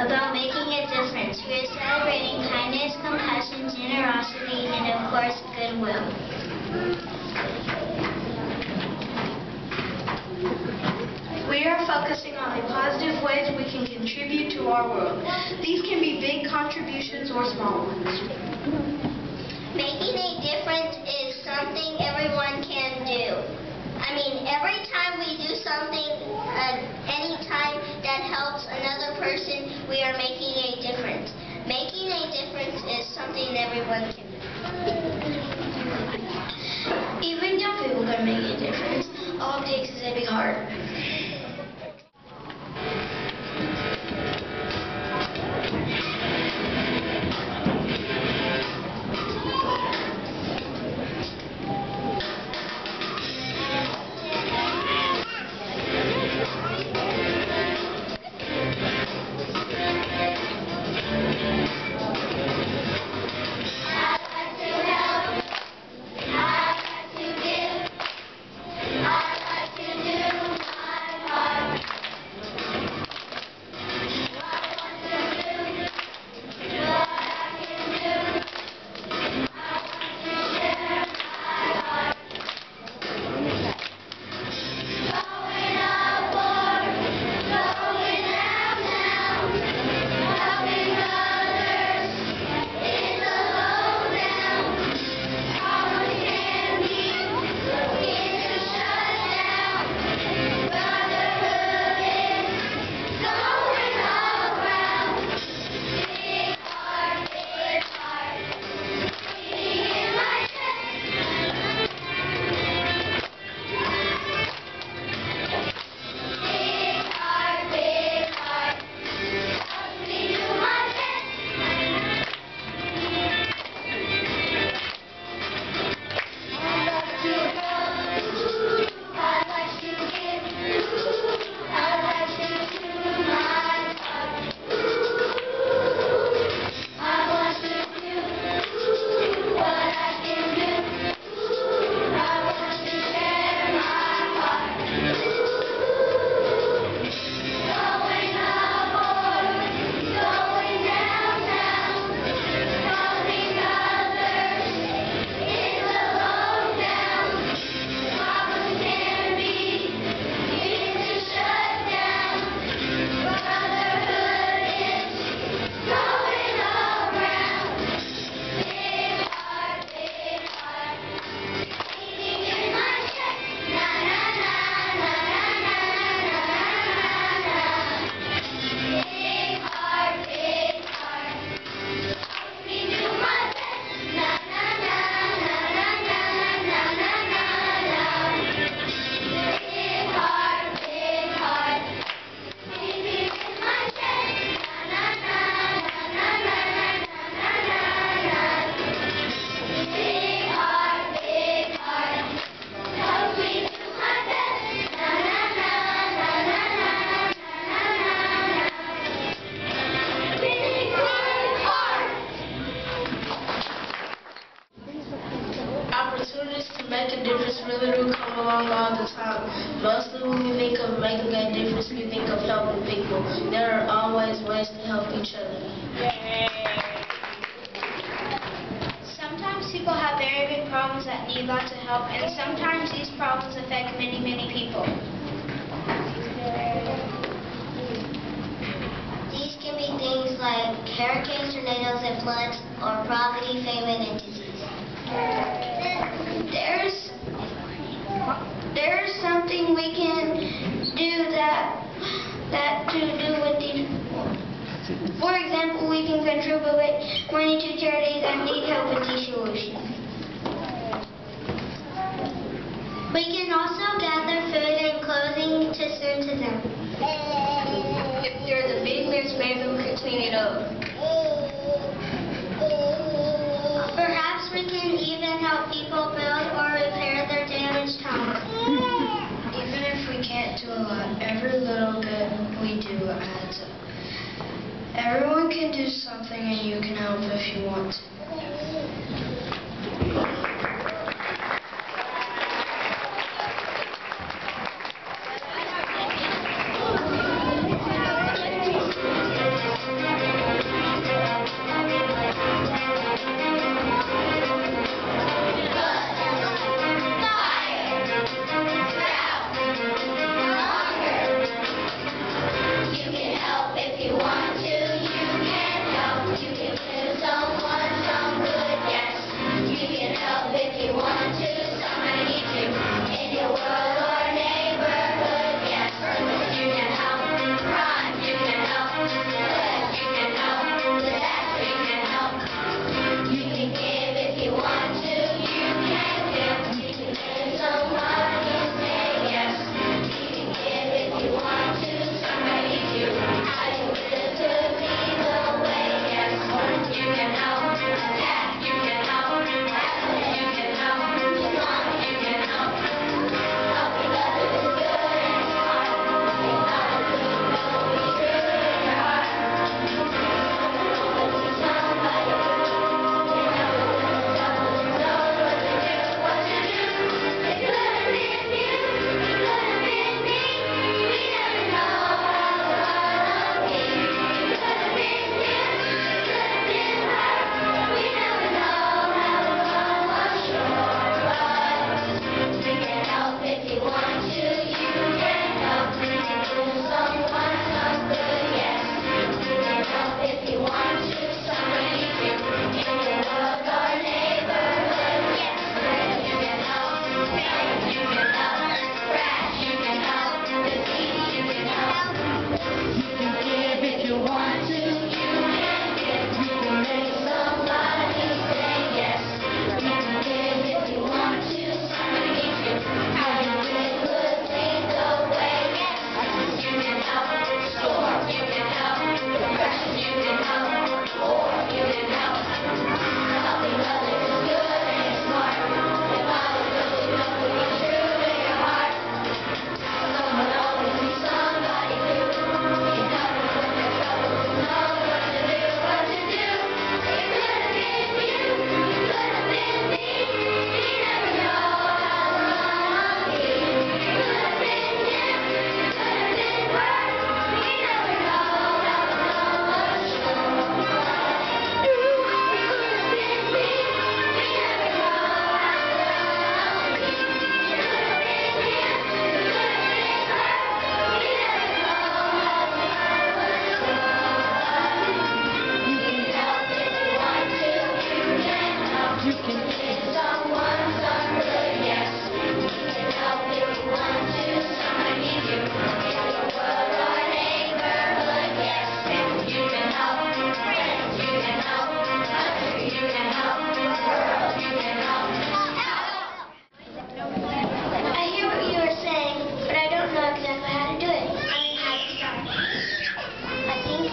about making a difference. We are celebrating kindness, compassion, generosity, and of course, goodwill. We are focusing on the positive ways we can contribute to our world. These can be big contributions or small ones. Making a difference is something everyone can do. I mean, every time we do something, any time that helps another person, we are making a difference. Making a difference is something everyone can do. Even young people can make a difference. All it takes is a big heart. Opportunities to make a difference really do come along all the time. Mostly when we think of making a difference, we think of helping people. There are always ways to help each other. Sometimes people have very big problems that need lots of help, and sometimes these problems affect many, many people. These can be things like hurricanes, tornadoes, and floods, or poverty, famine, and disease. There's something we can do that to do with these. For example, we can contribute money to charities that need help with these solutions. We can also gather food and clothing to send to them. If there's a big mess, maybe we can clean it up. Perhaps we can even help people build or repair their damaged homes. Even if we can't do a lot, every little bit we do adds up. Everyone can do something and you can help if you want to.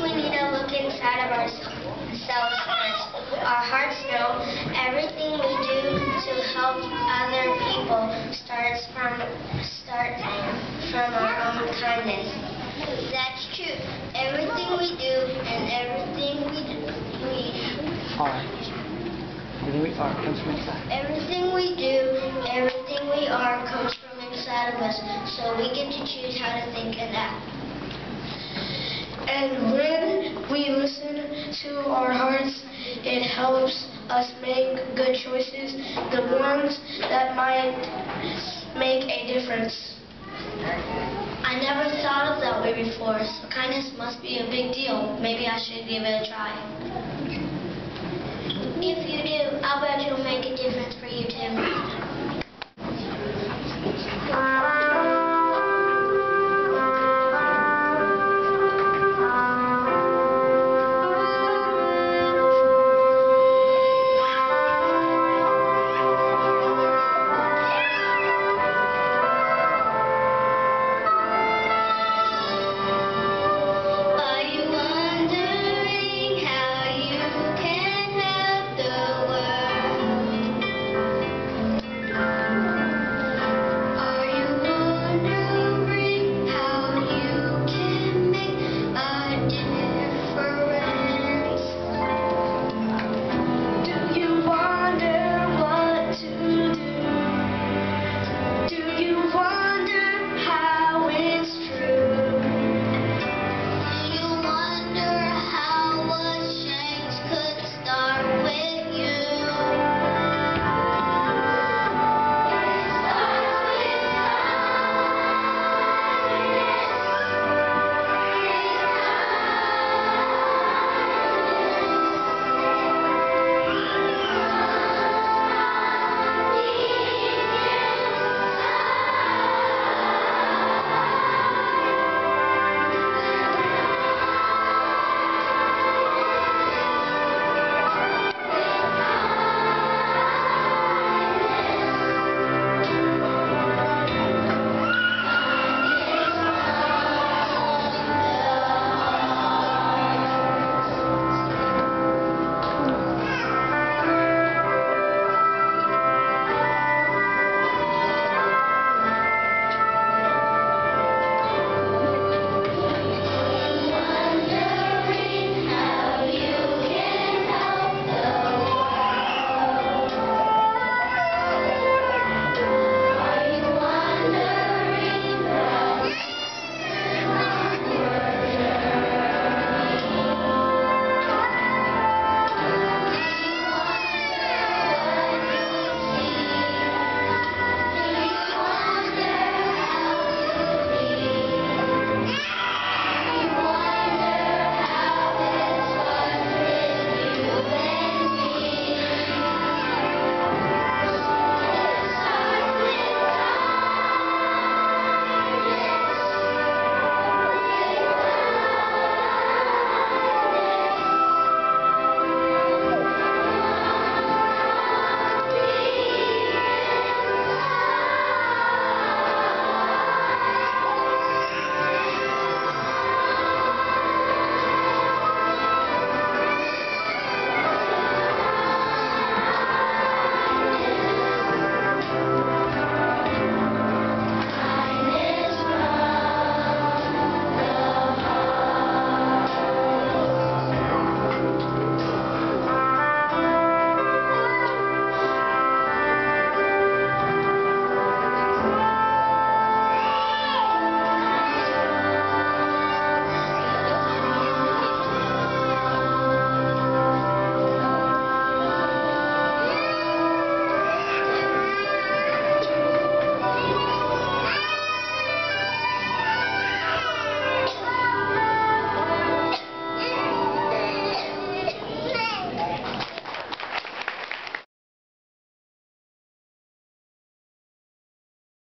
we need to look inside of ourselves first. Our hearts know everything we do to help other people starts from our own kindness. That's true. Everything we do and everything everything we do, everything we are comes from inside of us, so we get to choose how to think and act. And when we listen to our hearts, it helps us make good choices, the ones that might make a difference. I never thought of that way before, so kindness must be a big deal. Maybe I should give it a try. If you do, I'll bet it'll make a difference for you too.